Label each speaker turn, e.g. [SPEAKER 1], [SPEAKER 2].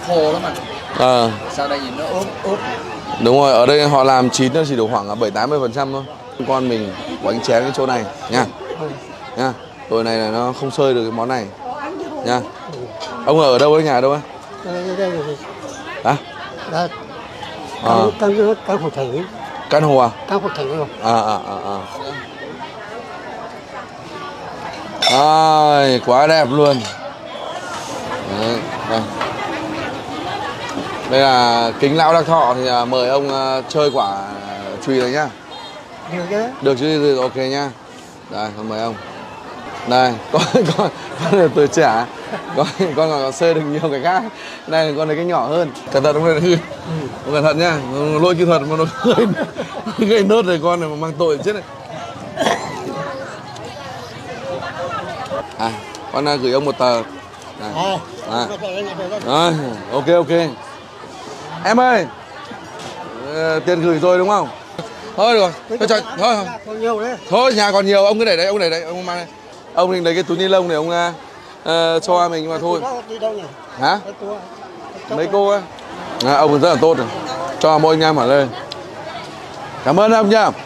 [SPEAKER 1] khô lắm mà. Sau đây nhìn nó ướp.
[SPEAKER 2] Đúng rồi, ở đây họ làm chín nó chỉ được khoảng 70-80% thôi. Con mình bánh chén cái chỗ này nha. Nha. Tối này là nó không sơi được cái món này. Nha. Ông ở đâu, ở nhà đâu á? Hả?
[SPEAKER 3] Căn hộ thử.
[SPEAKER 2] Căn hộ à?
[SPEAKER 3] Căn hộ thử rồi.
[SPEAKER 2] Quá đẹp luôn. Đấy, đây. Đây là kính lão Đắc Thọ thì mời ông chơi quả chùy này nhá.
[SPEAKER 3] Được chứ?
[SPEAKER 2] Được chứ, ok nhá. Đây, con mời ông. Đây, con là tuổi trẻ. Con còn xơi được nhiều cái khác. Đây, con này cái nhỏ hơn. Cẩn thận không này. Cẩn thận nhá. Lỗi kỹ thuật mà nó gây nốt rồi con này mà mang tội chết này. Con gửi ông một tờ. Ok. Em ơi, tiền gửi rồi đúng không? Thôi được rồi, thôi nhà còn nhiều, ông cứ để đấy, ông mang đây. Ông định lấy cái túi ni lông để ông cho mình mà thôi. Hả? Mấy cô á? Ông rất là tốt rồi, cho mỗi anh em ở đây. Cảm ơn ông nhá.